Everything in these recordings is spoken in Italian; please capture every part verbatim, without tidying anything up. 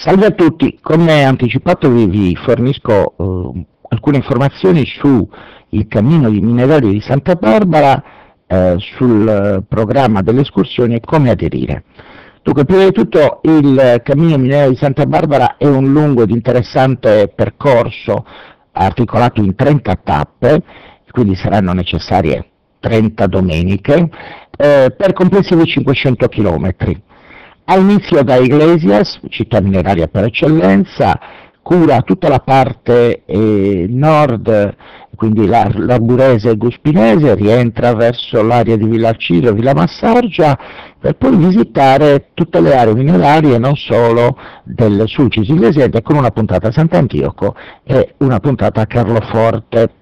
Salve a tutti, come anticipato vi, vi fornisco eh, alcune informazioni su il cammino di Minerarie di Santa Barbara, eh, sul eh, programma delle escursioni e come aderire. Dunque, prima di tutto il cammino Minerarie di Santa Barbara è un lungo ed interessante percorso articolato in trenta tappe, quindi saranno necessarie trenta domeniche, eh, per complessivi cinquecento chilometri. Ha inizio da Iglesias, città mineraria per eccellenza, cura tutta la parte eh, nord, quindi l'Arburese e Guspinese, rientra verso l'area di Villarcirio e Villa Massargia, per poi visitare tutte le aree minerarie, non solo del Sulcis Iglesiente, con una puntata a Sant'Antioco e una puntata a Carloforte.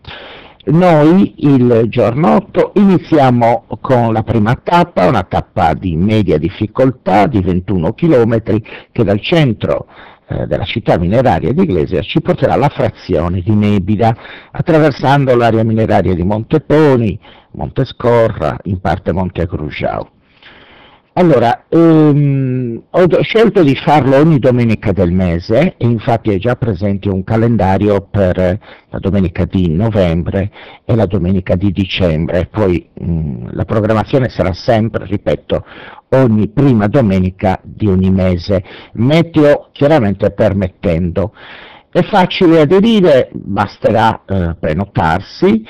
Noi il giorno otto iniziamo con la prima tappa, una tappa di media difficoltà di ventuno chilometri che dal centro eh, della città mineraria di Iglesias ci porterà alla frazione di Nebida, attraversando l'area mineraria di Monteponi, Montescorra, in parte Monte Agrugiao. Allora, ehm, ho scelto di farlo ogni domenica del mese e infatti è già presente un calendario per la domenica di novembre e la domenica di dicembre, poi mh, la programmazione sarà sempre, ripeto, ogni prima domenica di ogni mese, meteo chiaramente permettendo. È facile aderire, basterà eh, prenotarsi,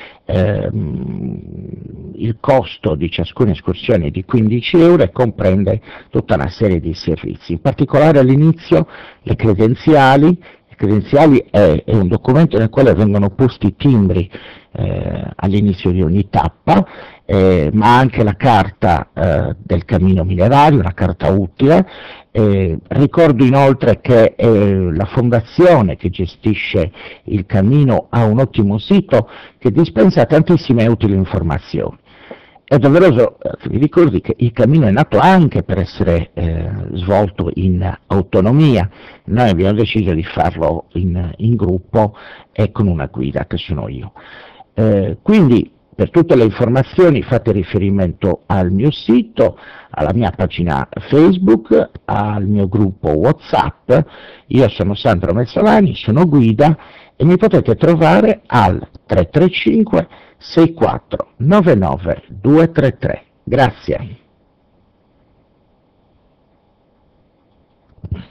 ehm, il costo di ciascuna escursione è di quindici euro e comprende tutta una serie di servizi, in particolare all'inizio le credenziali. Le credenziali è, è un documento nel quale vengono posti i timbri eh, all'inizio di ogni tappa, eh, ma anche la carta eh, del cammino minerario, una carta utile. Eh, ricordo inoltre che eh, la fondazione che gestisce il cammino ha un ottimo sito che dispensa tantissime utili informazioni. È doveroso eh, che vi ricordi che il cammino è nato anche per essere eh, svolto in autonomia. Noi abbiamo deciso di farlo in, in gruppo e con una guida che sono io. Eh, quindi per tutte le informazioni fate riferimento al mio sito, alla mia pagina Facebook, al mio gruppo WhatsApp. Io sono Sandro Mezzolani, sono guida e mi potete trovare al tre tre cinque sei quattro nove nove due tre tre. Grazie.